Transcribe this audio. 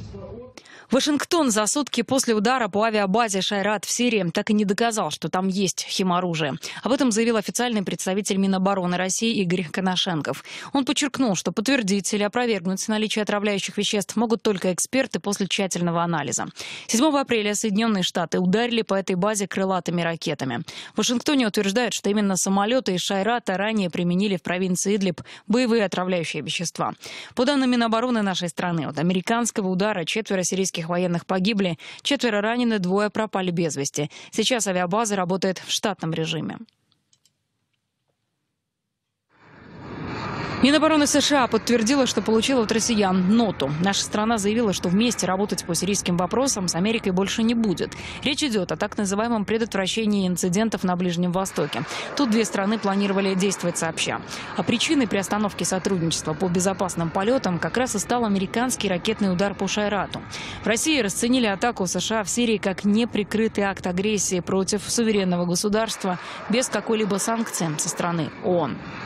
Вашингтон за сутки после удара по авиабазе Шайрат в Сирии так и не доказал, что там есть химоружие. Об этом заявил официальный представитель Минобороны России Игорь Коношенков. Он подчеркнул, что подтвердить или опровергнуть наличие отравляющих веществ могут только эксперты после тщательного анализа. 7 апреля Соединенные Штаты ударили по этой базе крылатыми ракетами. В Вашингтоне утверждают, что именно самолеты из Шайрата ранее применили в провинции Идлиб боевые отравляющие вещества. По данным Минобороны нашей страны, от американского удара 4 сирийских военных погибли, 4 ранены, 2 пропали без вести. Сейчас авиабаза работает в штатном режиме. Минобороны США подтвердила, что получила от россиян ноту. Наша страна заявила, что вместе работать по сирийским вопросам с Америкой больше не будет. Речь идет о так называемом предотвращении инцидентов на Ближнем Востоке. Тут две страны планировали действовать сообща. А причиной приостановки сотрудничества по безопасным полетам как раз и стал американский ракетный удар по Шайрату. В России расценили атаку США в Сирии как неприкрытый акт агрессии против суверенного государства без какой-либо санкции со стороны ООН.